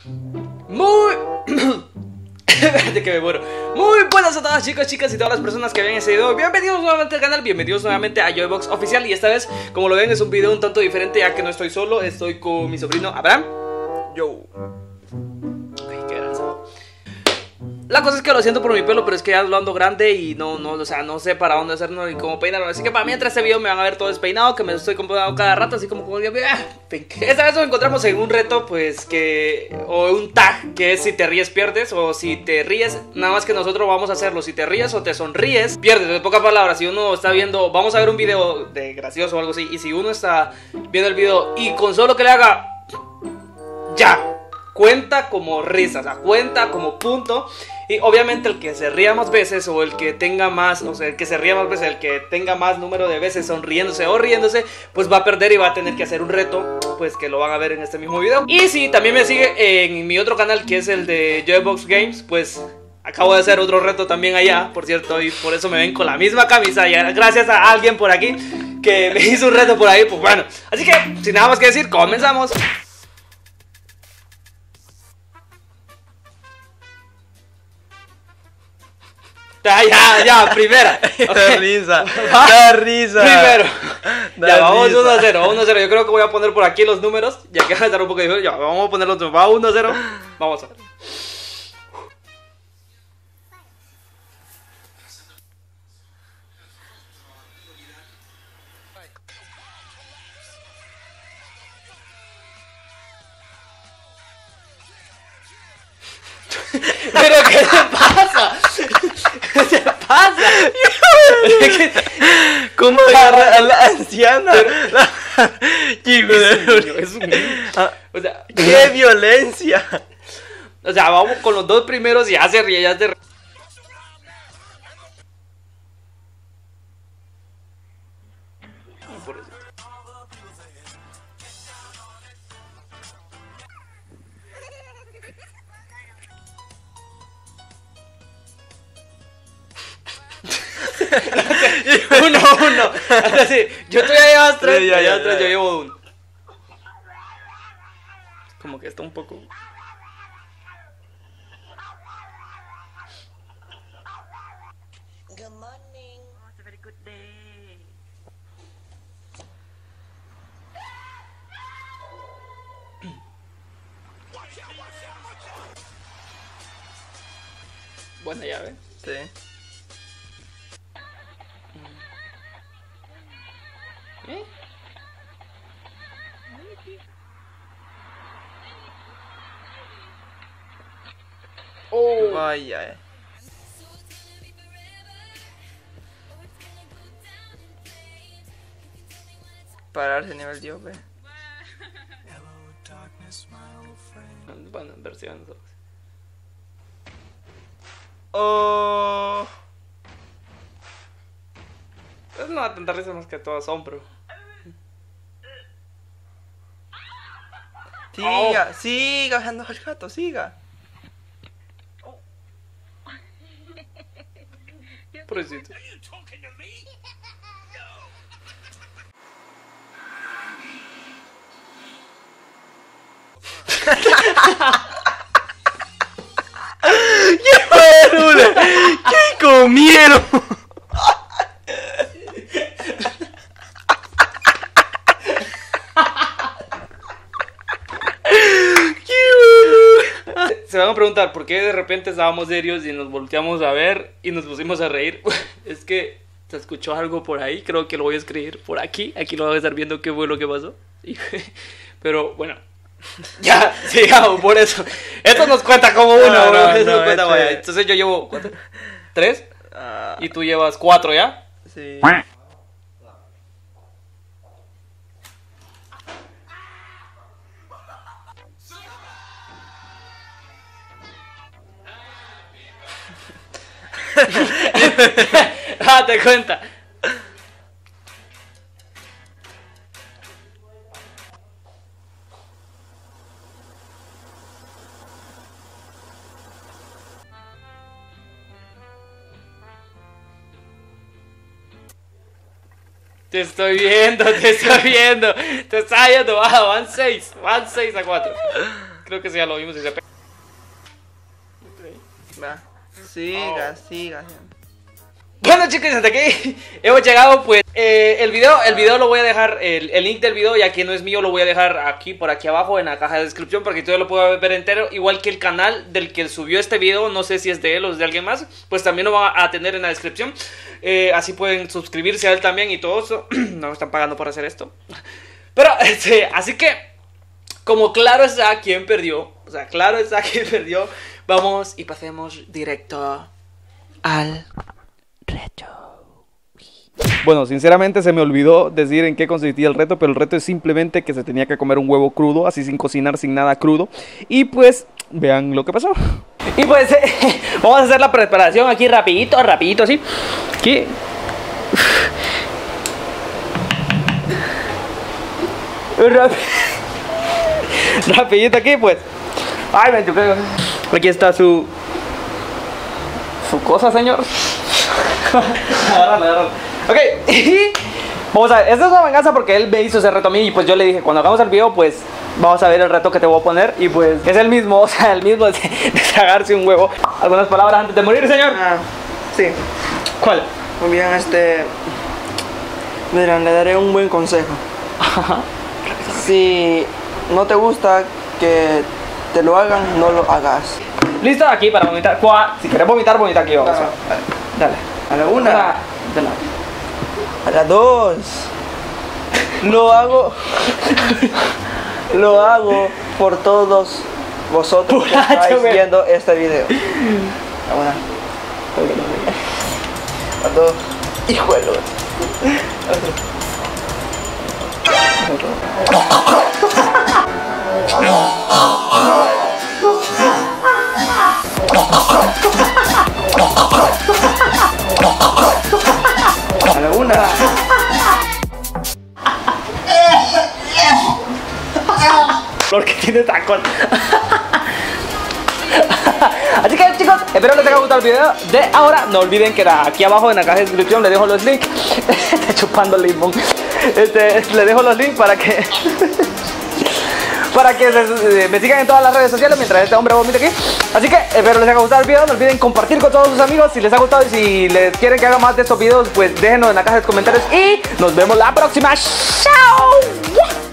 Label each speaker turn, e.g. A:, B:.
A: Muy... Espérate que me muero. Muy buenas a todas chicos, chicas y todas las personas que ven ese video. Bienvenidos nuevamente al canal, bienvenidos nuevamente a Joybox Oficial. Y esta vez, como lo ven, es un video un tanto diferente, ya que no estoy solo, estoy con mi sobrino Abraham. Yo. Ay, qué grasa. La cosa es que lo siento por mi pelo, pero es que ya lo ando grande y o sea, no sé para dónde hacerlo ni cómo peinarlo. Así que para mientras este video me van a ver todo despeinado, que me estoy comprando cada rato, así como esta vez nos encontramos en un reto, pues o un tag, que es si te ríes pierdes, o si te ríes, nada más que nosotros vamos a hacerlo. Si te ríes o te sonríes, pierdes. En pocas palabras, si uno está viendo, vamos a ver un video de gracioso o algo así, y si uno está viendo el video y con solo que le haga ya, cuenta como risa, o sea, cuenta como punto. Y obviamente el que se ría más veces, o el que tenga más, o sea, el que se ría más veces, el que tenga más número de veces sonriéndose o riéndose, pues va a perder y va a tener que hacer un reto, pues que lo van a ver en este mismo video. Y si también me sigue en mi otro canal, que es el de Joybox Games, pues acabo de hacer otro reto también allá, por cierto, y por eso me ven con la misma camisa, y gracias a alguien por aquí que me hizo un reto por ahí, pues bueno. Así que, sin nada más que decir, comenzamos. Ya, primera.
B: Da
A: Okay.
B: risa, da risa.
A: Primero.
B: Da
A: Ya, vamos
B: risa.
A: 1-0. Yo creo que voy a poner por aquí los números, ya que va a estar un poco difícil. Ya, vamos a poner los números. Va 1-0. Vamos a ver. ¿Pero qué te pasa? ¿Qué te pasa?
B: ¿Cómo agarra a la anciana?
A: Es un niño. O sea,
B: ¡Qué violencia!
A: O sea, vamos con los dos primeros y ya se ríe, ya se ríe. Por eso. Uno. Ahora sí, tú ya llevas 3,
B: Sí,
A: ya,
B: ya,
A: tres,
B: ya.
A: yo llevo 1. Como que está un poco.
C: Good morning.
D: Oh, it's a very good day.
A: Buena llave.
B: Sí.
A: ¿Eh? Oh.
B: Vaya. Pararse nivel yo, ve.
A: Bueno, en versión.
B: Oh.
A: Pues no da tanta risa más que todo asombro.
B: Siga, siga bajando al gato, siga.
A: Pobrecito.
B: ¿Qué comieron?
A: Se van a preguntar por qué de repente estábamos serios y nos volteamos a ver y nos pusimos a reír. Es que se escuchó algo por ahí, creo que lo voy a escribir por aquí. Aquí lo van a estar viendo qué fue lo que pasó. Pero bueno, ya, sigamos por eso. Esto nos cuenta como uno,
B: No,
A: bro.
B: no,
A: Eso
B: no,
A: nos cuenta,
B: este-
A: vaya. Entonces yo llevo, ¿cuánto? 3
B: Ah,
A: y tú llevas 4, ¿ya?
B: sí.
A: Date cuenta. Te estoy viendo, te estoy viendo. Te está yendo, van 6 a 4. Creo que sí, ya lo vimos y se pega.
B: Va. Siga.
A: Bueno, chicos, hasta aquí hemos llegado. Pues el video lo voy a dejar, el link del video, ya que no es mío, lo voy a dejar aquí, por aquí abajo en la caja de descripción, para que tú lo puedas ver entero. Igual que el canal del que subió este video, no sé si es de él o es de alguien más, pues también lo van a tener en la descripción. Así pueden suscribirse a él también y todo eso. No me están pagando por hacer esto. Pero, así que, como claro está quién perdió, o sea, claro está quién perdió, vamos y pasemos directo al reto. Bueno, sinceramente se me olvidó decir en qué consistía el reto, pero el reto es simplemente que se tenía que comer un huevo crudo, así sin cocinar, sin nada crudo. Y pues, vean lo que pasó. Y pues, vamos a hacer la preparación aquí rapidito, así. Aquí. Rapidito aquí, pues. Ay, me choqué. Aquí está su cosa, señor. Agárralo. Ok, vamos a ver, esta es una venganza porque él me hizo ese reto a mí. Y pues yo le dije, cuando hagamos el video, pues vamos a ver el reto que te voy a poner. Y pues es el mismo, o sea, el mismo de tragarse un huevo. ¿Algunas palabras antes de morir, señor?
B: Sí.
A: ¿Cuál?
B: Muy bien, Miren, le daré un buen consejo. Si no te gusta que te lo hagan, no lo hagas.
A: ¿Listo? Aquí para vomitar. Si quieres vomitar, vomita aquí. Vamos. Dale.
B: A la una.
A: Dale.
B: A la dos. Lo hago por todos vosotros que estáis viendo este video. A una. A dos. Hijuelo. A la una.
A: Porque tiene tacón. Así que chicos, espero les haya gustado el video de ahora. No olviden que aquí abajo en la caja de descripción les dejo los links. Estoy chupando limón. Les dejo los links para que me sigan en todas las redes sociales mientras este hombre vomita aquí. Así que espero les haya gustado el video. No olviden compartir con todos sus amigos si les ha gustado. Y si les quieren que haga más de estos videos, pues déjenos en la caja de comentarios. Y nos vemos la próxima. ¡Chao!